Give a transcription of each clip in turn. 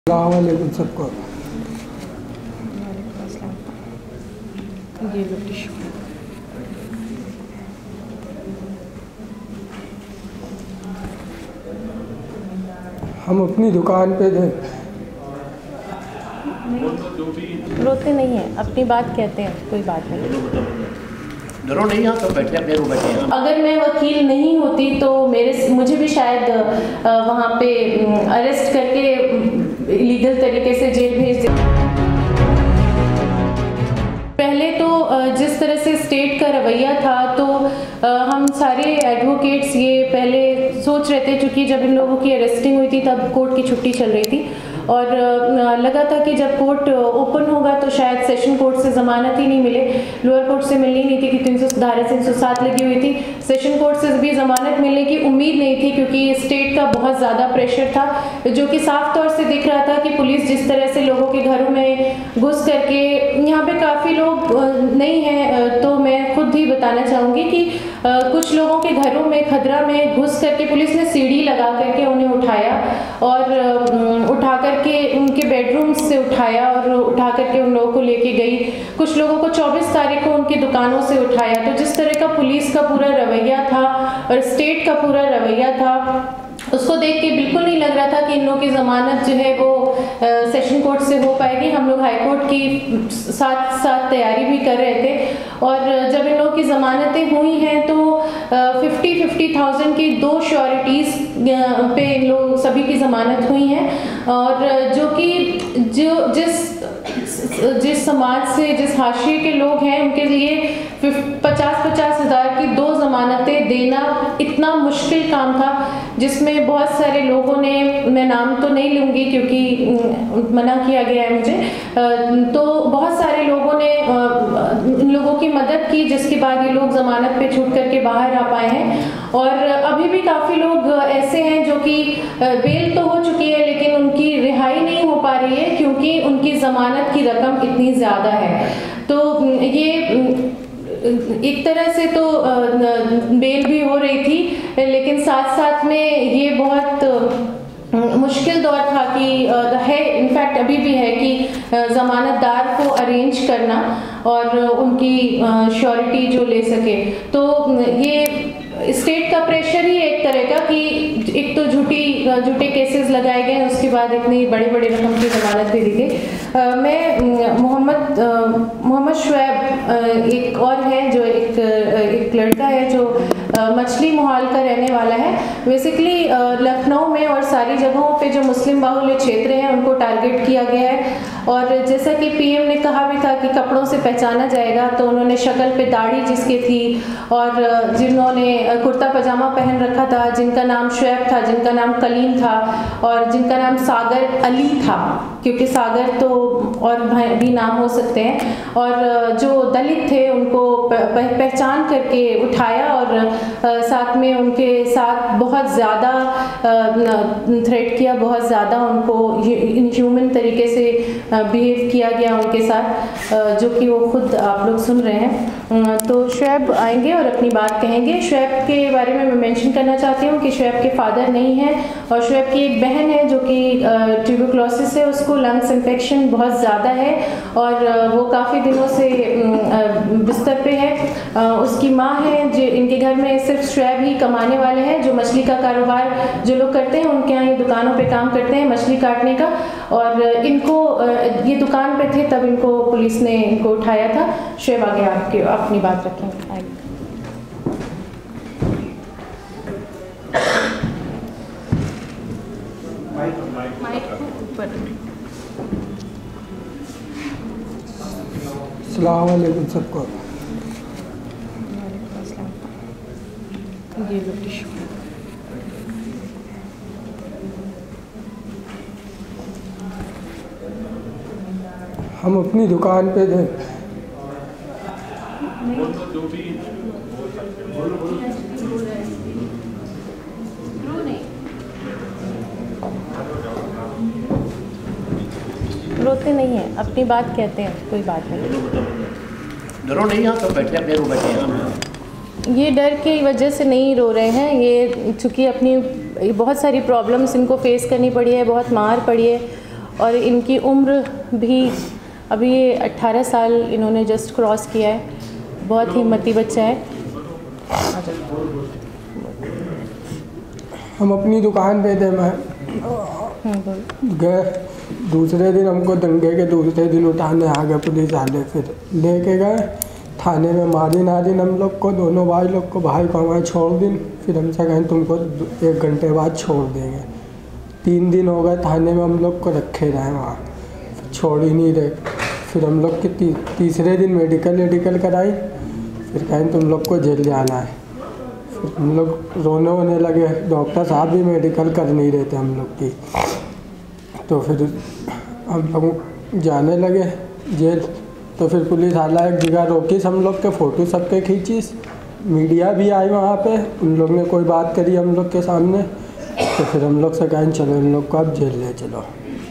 अस्सलामुअलैकुम सबको। ये लो टिश्यू। हम अपनी दुकान पे थे। रोते नहीं हैं, अपनी बात कहते हैं, कोई बात नहीं। डरो नहीं, यहाँ तो बैठे अपने रूम बैठे हैं। अगर मैं वकील नहीं होती तो मुझे भी शायद वहाँ पे अरेस्ट करके लीगल तरीके से जेल भेज दे। पहले तो जिस तरह से स्टेट का रवैया था तो हम सारे एडवोकेट्स ये पहले सोच रहे थे, क्योंकि जब इन लोगों की अरेस्टिंग हुई थी तब कोर्ट की छुट्टी चल रही थी और लगा था कि जब कोर्ट ओपन होगा तो शायद सेशन कोर्ट से ज़मानत ही नहीं मिले। लोअर कोर्ट से मिलनी नहीं थी कि धारा 307 लगी हुई थी। सेशन कोर्ट से भी ज़मानत मिलने की उम्मीद नहीं थी, क्योंकि स्टेट का बहुत ज़्यादा प्रेशर था, जो कि साफ तौर से दिख रहा था कि पुलिस जिस तरह से लोगों के घरों में घुस करके, यहाँ पे काफ़ी लोग नहीं हैं तो मैं खुद ही बताना चाहूँगी कि कुछ लोगों के घरों में खदरा में घुस करके पुलिस ने सीढ़ी लगा करके उन्हें उठाया और उठा करके उनके बेडरूम से उठाया और उठा करके उन लोगों को लेके गई। कुछ लोगों को 24 तारीख को उनकी दुकानों से उठाया। तो जिस तरह का पुलिस का पूरा रवैया था और स्टेट का पूरा रवैया था, उसको देख के बिल्कुल नहीं लग रहा था कि इन लोगों की ज़मानत जो है वो सेशन कोर्ट से हो पाएगी। हम लोग हाई कोर्ट की साथ साथ तैयारी भी कर रहे थे और जब इन लोगों की ज़मानतें हुई हैं तो 50,000 की 2 श्योरिटीज़ पे इन लोग सभी की ज़मानत हुई हैं और जो कि जिस समाज से, जिस हाशिए के लोग हैं, उनके लिए 50-50 हज़ार की 2 ज़मानतें देना इतना मुश्किल काम था, जिसमें बहुत सारे लोगों ने, मैं नाम तो नहीं लूँगी क्योंकि मना किया गया है मुझे, तो बहुत सारे लोगों ने इन लोगों की मदद की, जिसके बाद ये लोग ज़मानत पे छूट करके बाहर आ पाए हैं। और अभी भी काफ़ी लोग ऐसे हैं जो कि बेल तो हो चुकी है लेकिन उनकी रिहाई नहीं हो पा रही है, क्योंकि उनकी ज़मानत की रकम इतनी ज़्यादा है। तो ये एक तरह से तो बेल भी हो रही थी, लेकिन साथ साथ में ये बहुत मुश्किल दौर था कि है, इनफैक्ट अभी भी है कि ज़मानतदार को अरेंज करना और उनकी श्योरिटी जो ले सके। तो ये स्टेट का प्रेशर ही एक तरह का कि एक तो झूठे केसेस लगाए गए, उसके बाद इतनी बड़ी रकम की ज़मानत भी दी गई। मैं मोहम्मद शुएब एक और है जो एक लड़का है जो मछली मोहाल का रहने वाला है। बेसिकली लखनऊ में और सारी जगहों पे जो मुस्लिम बाहुल्य क्षेत्र हैं उनको टारगेट किया गया है और जैसा कि पीएम ने कहा भी था कि कपड़ों से पहचाना जाएगा, तो उन्होंने शक्ल पे दाढ़ी जिसकी थी और जिन्होंने कुर्ता पजामा पहन रखा था, जिनका नाम शुएब था, जिनका नाम कलीम था और जिनका नाम सागर अली था, क्योंकि सागर तो और भी नाम हो सकते हैं, और जो दलित थे उनको पहचान करके उठाया और साथ में उनके साथ बहुत ज़्यादा थ्रेट किया, बहुत ज़्यादा उनको इनह्यूमन तरीके से बिहेव किया गया उनके साथ, जो कि वो खुद आप लोग सुन रहे हैं। तो शुएब आएंगे और अपनी बात कहेंगे। शुएब के बारे में मैं मेंशन करना चाहती हूँ कि शुएब के फादर नहीं हैं और शुएब की एक बहन है जो कि ट्यूबरक्लोसिस है, उसको लंग्स इन्फेक्शन बहुत ज़्यादा है और वो काफ़ी दिनों से बिस्तर पे है। उसकी माँ है, जो इनके घर में सिर्फ शुएब ही कमाने वाले हैं, जो मछली का कारोबार जो लोग करते हैं उनके यहाँ ये दुकानों पे काम करते हैं मछली काटने का, और इनको ये दुकान पे थे तब इनको पुलिस ने इनको उठाया था। शुएब आगे आपके अपनी बात रखेंगे। अस्सलामुअलैकुम सबको। ये लो टिश्यू। हम अपनी दुकान पे थे। रोते नहीं हैं, अपनी बात कहते हैं, कोई बात नहीं। डरो नहीं, यहाँ तो बैठे अपने रूम बैठे हैं। ये डर की वजह से नहीं रो रहे हैं, ये चूँकि अपनी बहुत सारी प्रॉब्लम्स इनको फेस करनी पड़ी है, बहुत मार पड़ी है और इनकी उम्र भी अभी ये 18 साल इन्होंने जस्ट क्रॉस किया है। बहुत हिम्मती बच्चा है। हम अपनी दुकान पे थे, मैं गए दूसरे दिन, हमको दंगे के दूसरे दिन उठाने आ गए पुलिस वाले, फिर लेके गए थाने में। मारी नारी हम लोग को, दोनों भाई लोग को। भाई को हमारे छोड़ दिन, फिर हमसे कहें तुमको 1 घंटे बाद छोड़ देंगे। 3 दिन हो गए थाने में हम लोग को रखे रहे वहाँ, छोड़ ही नहीं रहे। फिर हम लोग की तीसरे दिन मेडिकल कराई, फिर कहें तुम लोग को जेल जाना है। फिर हम लोग रोने वोने लगे, डॉक्टर साहब भी मेडिकल कर नहीं रहे थे हम लोग की। तो फिर हम लोग जाने लगे जेल। तो फिर पुलिस वाला एक जगह रोकी, हम लोग के फ़ोटो सबके खींचीस, मीडिया भी आई वहाँ पे। उन लोग ने कोई बात करी हम लोग के सामने, तो फिर हम लोग से कहें चलो इन लोग को अब जेल ले चलो।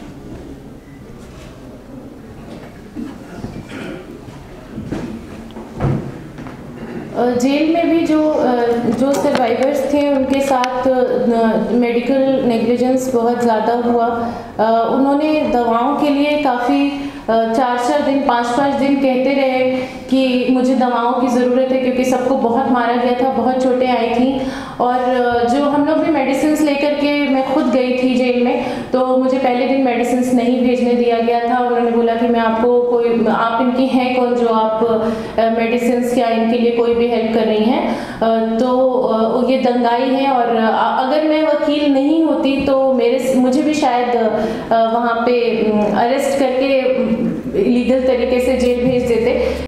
जेल में भी जो सर्वाइवर्स थे उनके साथ मेडिकल नेग्लिजेंस बहुत ज़्यादा हुआ। उन्होंने दवाओं के लिए काफ़ी 4-4 दिन 5-5 दिन कहते रहे कि मुझे दवाओं की ज़रूरत है, क्योंकि सबको बहुत मारा गया था, बहुत चोटें आई थी। और जो हम लोग भी मेडिसिन लेकर के, मैं खुद गई थी जेल में, तो मुझे पहले दिन मेडिसिन नहीं भेजने दिया गया था। उन्होंने बोला कि मैं आपको आप इनकी हैं कौन जो आप मेडिसिन या इनके लिए कोई भी हेल्प कर रही हैं। तो ये दंगाई है, और अगर मैं वकील नहीं होती तो मुझे भी शायद वहाँ पे अरेस्ट करके लीगल तरीके से जेल भेज देते।